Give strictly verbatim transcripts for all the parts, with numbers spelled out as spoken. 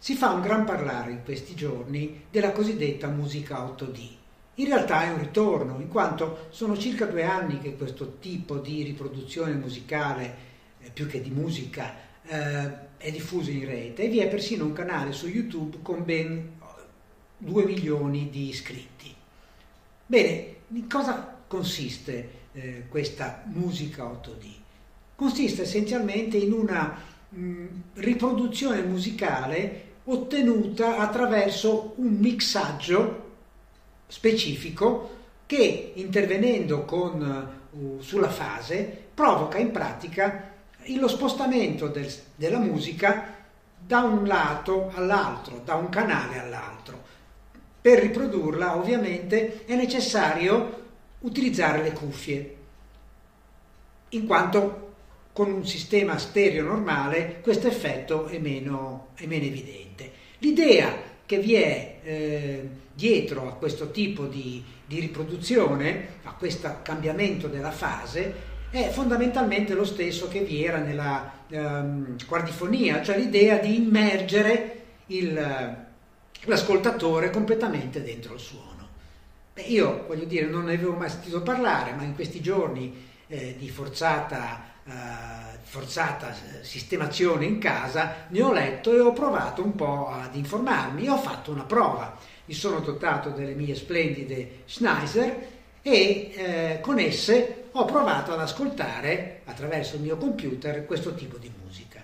Si fa un gran parlare in questi giorni della cosiddetta musica otto D. In realtà è un ritorno, in quanto sono circa due anni che questo tipo di riproduzione musicale, eh, più che di musica, eh, è diffuso in rete, e vi è persino un canale su YouTube con ben due milioni di iscritti. Bene, in cosa consiste eh, questa musica otto D? Consiste essenzialmente in una mh, riproduzione musicale ottenuta attraverso un mixaggio specifico che, intervenendo con, uh, sulla fase, provoca in pratica lo spostamento del, della musica da un lato all'altro, da un canale all'altro. Per riprodurla, ovviamente, è necessario utilizzare le cuffie, in quanto con un sistema stereo normale questo effetto è meno, è meno evidente. L'idea che vi è eh, dietro a questo tipo di, di riproduzione, a questo cambiamento della fase, è fondamentalmente lo stesso che vi era nella ehm, quardifonia, cioè l'idea di immergere il, l'ascoltatore completamente dentro il suono. Beh, io, voglio dire, non ne avevo mai sentito parlare, ma in questi giorni eh, di forzata Uh, forzata sistemazione in casa ne ho letto e ho provato un po' ad informarmi. Ho fatto una prova, mi sono dotato delle mie splendide Sennheiser e eh, con esse ho provato ad ascoltare attraverso il mio computer questo tipo di musica.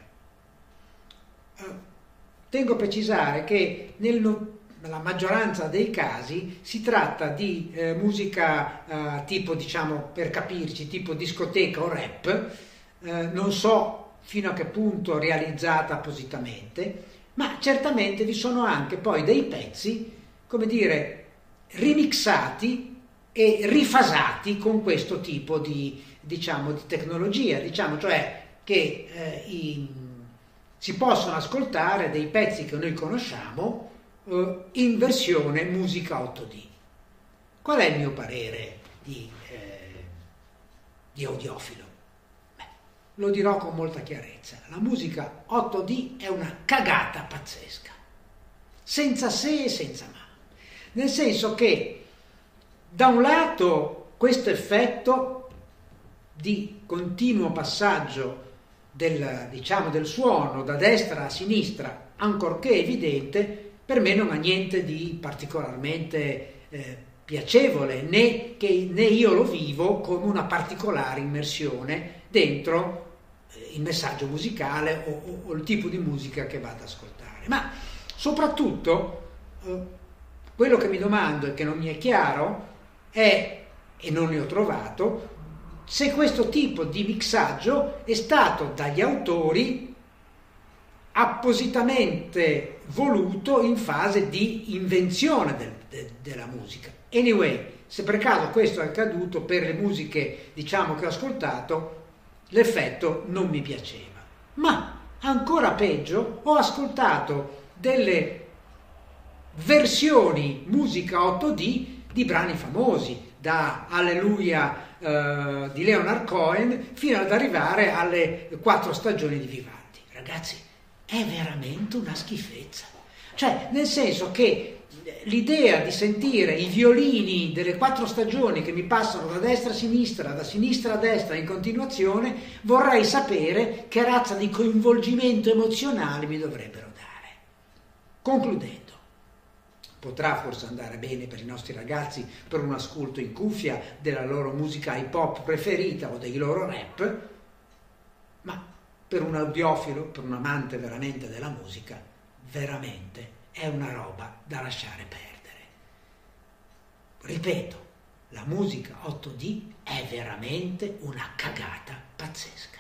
Uh, tengo a precisare che nel nella maggioranza dei casi si tratta di eh, musica eh, tipo, diciamo, per capirci, tipo discoteca o rap, eh, non so fino a che punto realizzata appositamente, ma certamente vi sono anche poi dei pezzi, come dire, remixati e rifasati con questo tipo di, diciamo, di tecnologia, diciamo, cioè che eh, i, si possono ascoltare dei pezzi che noi conosciamo in versione musica otto D. Qual è il mio parere di, eh, di audiofilo? Beh, lo dirò con molta chiarezza. La musica otto D è una cagata pazzesca, senza se e senza ma. Nel senso che, da un lato, questo effetto di continuo passaggio del, diciamo, del suono da destra a sinistra, ancorché evidente, per me non ha niente di particolarmente eh, piacevole, né che né io lo vivo con una particolare immersione dentro eh, il messaggio musicale o, o, o il tipo di musica che vado ad ascoltare. Ma soprattutto eh, quello che mi domando e che non mi è chiaro è, e non ne ho trovato, se questo tipo di mixaggio è stato dagli autori appositamente voluto in fase di invenzione del, de, della musica. Anyway, se per caso questo è accaduto per le musiche, diciamo, che ho ascoltato, l'effetto non mi piaceva. Ma ancora peggio, ho ascoltato delle versioni musica otto D di brani famosi, da Alleluia eh, di Leonard Cohen fino ad arrivare alle quattro stagioni di Vivaldi. Ragazzi, è veramente una schifezza. Cioè, nel senso che l'idea di sentire i violini delle quattro stagioni che mi passano da destra a sinistra, da sinistra a destra in continuazione, vorrei sapere che razza di coinvolgimento emozionale mi dovrebbero dare. Concludendo, potrà forse andare bene per i nostri ragazzi per un ascolto in cuffia della loro musica hip hop preferita o dei loro rap, ma per un audiofilo, per un amante veramente della musica, veramente è una roba da lasciare perdere. Ripeto, la musica otto D è veramente una cagata pazzesca.